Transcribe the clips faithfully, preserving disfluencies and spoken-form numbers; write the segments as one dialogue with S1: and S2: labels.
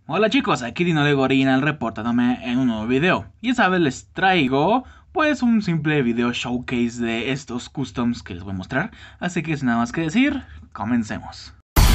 S1: Hola chicos, aquí Dino de Original reportándome en un nuevo video. Y esta vez les traigo pues un simple video showcase de estos customs que les voy a mostrar. Así que sin nada más que decir, comencemos.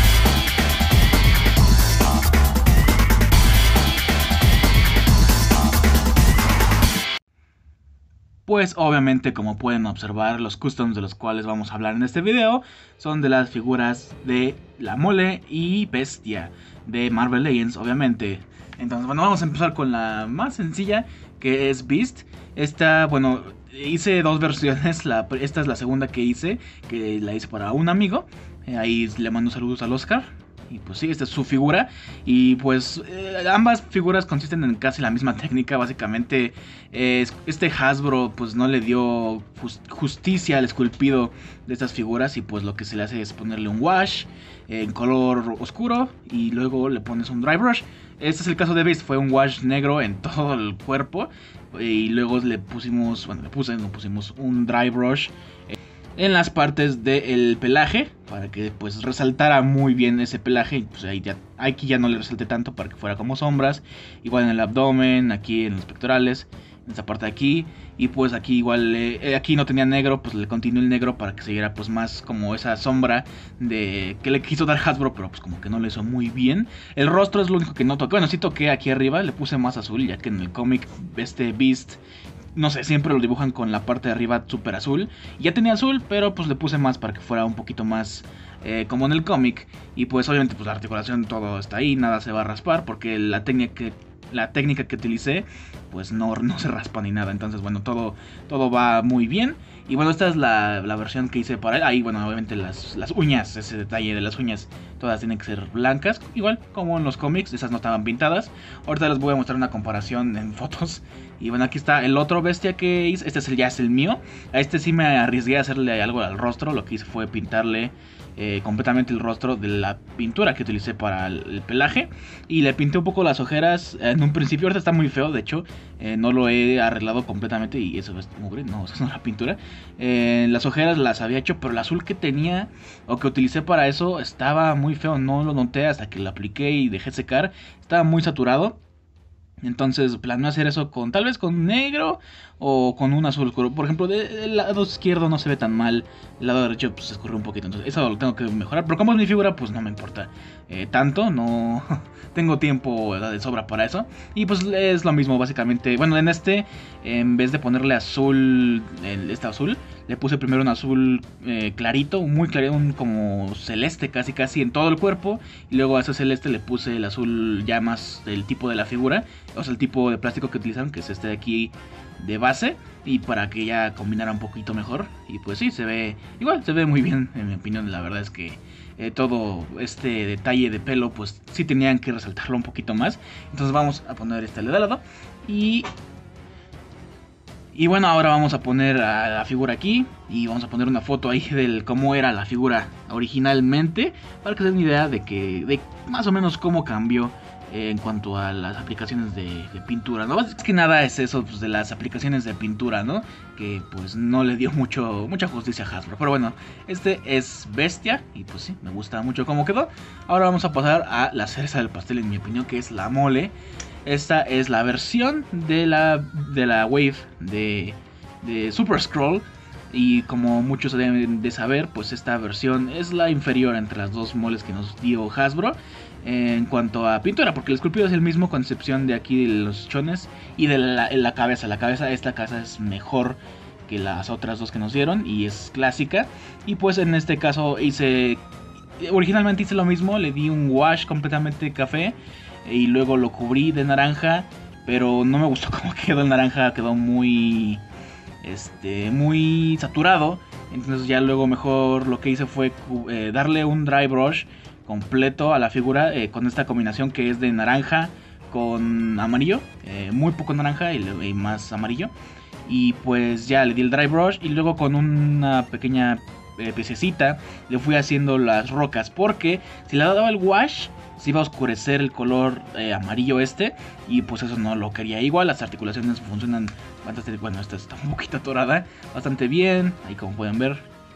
S1: Pues obviamente, como pueden observar, los customs de los cuales vamos a hablar en este video son de las figuras de la Mole y Bestia de Marvel Legends, obviamente. Entonces, bueno, vamos a empezar con la más sencilla, que es Beast. Esta, bueno, hice dos versiones, la, esta es la segunda que hice, que la hice para un amigo. Eh, ahí le mando saludos al Oscar. Y pues sí, esta es su figura. Y pues eh, ambas figuras consisten en casi la misma técnica. Básicamente eh, este Hasbro pues no le dio just justicia al esculpido de estas figuras. Y pues lo que se le hace es ponerle un wash eh, en color oscuro. Y luego le pones un dry brush. Este es el caso de Beast, fue un wash negro en todo el cuerpo. Y luego le pusimos, bueno le puse, le pusimos un dry brush eh, en las partes del pelaje, para que pues resaltara muy bien ese pelaje. Y pues ahí ya, aquí ya no le resalte tanto, para que fuera como sombras. Igual en el abdomen, aquí en los pectorales, en esta parte de aquí. Y pues aquí igual, eh, aquí no tenía negro, pues le continué el negro para que se viera pues más como esa sombra de que le quiso dar Hasbro, pero pues como que no le hizo muy bien. El rostro es lo único que no toqué, bueno sí toqué aquí arriba, le puse más azul, ya que en el cómic este Beast, no sé, siempre lo dibujan con la parte de arriba súper azul. Ya tenía azul, pero pues le puse más para que fuera un poquito más eh, como en el cómic. Y pues obviamente pues la articulación, todo está ahí, nada se va a raspar, porque la técnica que, la técnica que utilicé pues no, no se raspa ni nada. Entonces bueno, todo, todo va muy bien. Y bueno, esta es la, la versión que hice para él. Ahí bueno, obviamente las, las uñas, ese detalle de las uñas, todas tienen que ser blancas, igual como en los cómics, esas no estaban pintadas. Ahorita les voy a mostrar una comparación en fotos. Y bueno, aquí está el otro Bestia que hice, este es el, ya es el mío. A este sí me arriesgué a hacerle algo al rostro, lo que hice fue pintarle eh, completamente el rostro de la pintura que utilicé para el, el pelaje. Y le pinté un poco las ojeras en un principio, ahorita está muy feo, de hecho, eh, no lo he arreglado completamente y eso es mugre, no, eso no es la pintura. Eh, las ojeras las había hecho, pero el azul que tenía o que utilicé para eso estaba muy feo, no lo noté hasta que lo apliqué y dejé secar, estaba muy saturado. Entonces planeo hacer eso con tal vez con negro o con un azul oscuro. Por ejemplo, del lado izquierdo no se ve tan mal, el lado derecho pues se escurre un poquito. Entonces eso lo tengo que mejorar. Pero como es mi figura, pues no me importa eh, tanto. No tengo tiempo, ¿verdad?, de sobra para eso. Y pues es lo mismo básicamente. Bueno, en este, en vez de ponerle azul, el, este azul, le puse primero un azul eh, clarito, muy clarito, un como celeste casi casi en todo el cuerpo. Y luego a ese celeste le puse el azul ya más del tipo de la figura, o sea el tipo de plástico que utilizaron, que es este de aquí de base, y para que ya combinara un poquito mejor. Y pues sí, se ve igual, se ve muy bien en mi opinión. La verdad es que eh, todo este detalle de pelo pues sí tenían que resaltarlo un poquito más. Entonces vamos a poner este de lado. Y Y bueno, ahora vamos a poner a la figura aquí y vamos a poner una foto ahí de cómo era la figura originalmente, para que se den una idea de que de más o menos cómo cambió eh, en cuanto a las aplicaciones de, de pintura, ¿no? Es que nada es eso pues, de las aplicaciones de pintura, ¿no? Que pues no le dio mucho mucha justicia a Hasbro. Pero bueno, este es Bestia y pues sí, me gusta mucho cómo quedó. Ahora vamos a pasar a la cereza del pastel, en mi opinión, que es la Mole. Esta es la versión de la, de la Wave de, de Super Scroll. Y como muchos deben de saber, pues esta versión es la inferior entre las dos moles que nos dio Hasbro en cuanto a pintura, porque el esculpido es el mismo, con excepción de aquí de los chones y de la, la cabeza. La cabeza, esta cabeza es mejor que las otras dos que nos dieron y es clásica. Y pues en este caso hice, originalmente hice lo mismo, le di un wash completamente café y luego lo cubrí de naranja, pero no me gustó cómo quedó el naranja, quedó muy este muy saturado. Entonces ya luego mejor lo que hice fue eh, darle un dry brush completo a la figura eh, con esta combinación que es de naranja con amarillo, eh, muy poco naranja y, y más amarillo. Y pues ya le di el dry brush y luego con una pequeña eh, piececita le fui haciendo las rocas, porque si le daba el wash se iba a oscurecer el color eh, amarillo este, y pues eso no lo quería. Igual las articulaciones funcionan bastante, bueno, esta está un poquito atorada, bastante bien, ahí como pueden ver,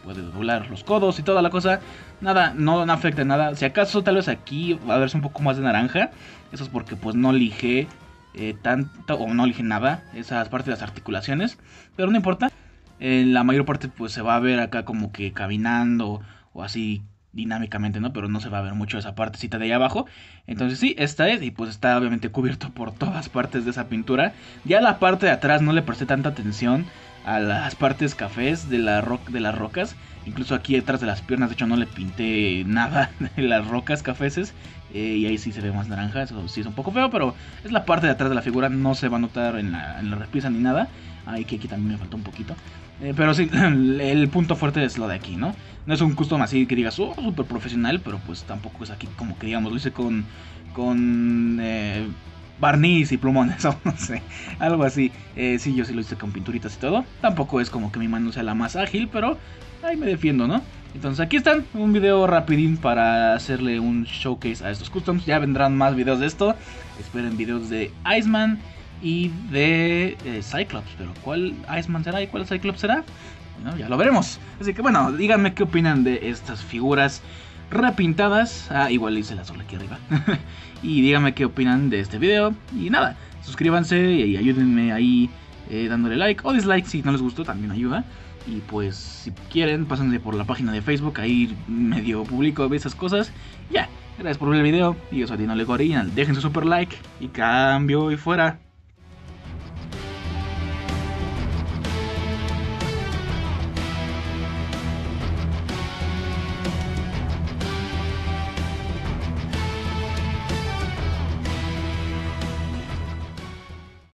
S1: puede doblar los codos y toda la cosa. Nada, no, no afecta nada. Si acaso tal vez aquí va a verse un poco más de naranja. Eso es porque pues no lijé eh, tanto o no lijé nada esas partes de las articulaciones. Pero no importa. En la mayor parte pues se va a ver acá como que caminando o así dinámicamente, ¿no? Pero no se va a ver mucho esa partecita de ahí abajo. Entonces sí, esta es, y pues está obviamente cubierto por todas partes de esa pintura. Ya la parte de atrás no le presté tanta atención a las partes cafés de, la ro de las rocas. Incluso aquí detrás de las piernas, de hecho no le pinté nada de las rocas cafeses. Eh, y ahí sí se ve más naranja, eso sí es un poco feo, pero es la parte de atrás de la figura, no se va a notar en la, en la repisa ni nada. Ahí que aquí también me faltó un poquito. Eh, pero sí, el punto fuerte es lo de aquí, ¿no? No es un custom así que digas, oh, súper profesional, pero pues tampoco es aquí como que digamos, lo hice con, con eh, barniz y plumones, o no sé, algo así. Eh, sí, yo sí lo hice con pinturitas y todo. Tampoco es como que mi mano sea la más ágil, pero ahí me defiendo, ¿no? Entonces aquí están, un video rapidín para hacerle un showcase a estos customs. Ya vendrán más videos de esto. Esperen videos de Iceman y de eh, Cyclops, pero ¿cuál Iceman será y cuál Cyclops será? Bueno, ya lo veremos. Así que bueno, díganme qué opinan de estas figuras repintadas. Ah, igual hice la sola aquí arriba. Y díganme qué opinan de este video. Y nada, suscríbanse y ayúdenme ahí eh, dándole like o dislike si no les gustó, también ayuda. Y pues si quieren, pásense por la página de Facebook, ahí medio publico esas cosas. Ya, gracias por ver el video. Y yo soy Dino Legorian. Dejen su super like y cambio y fuera.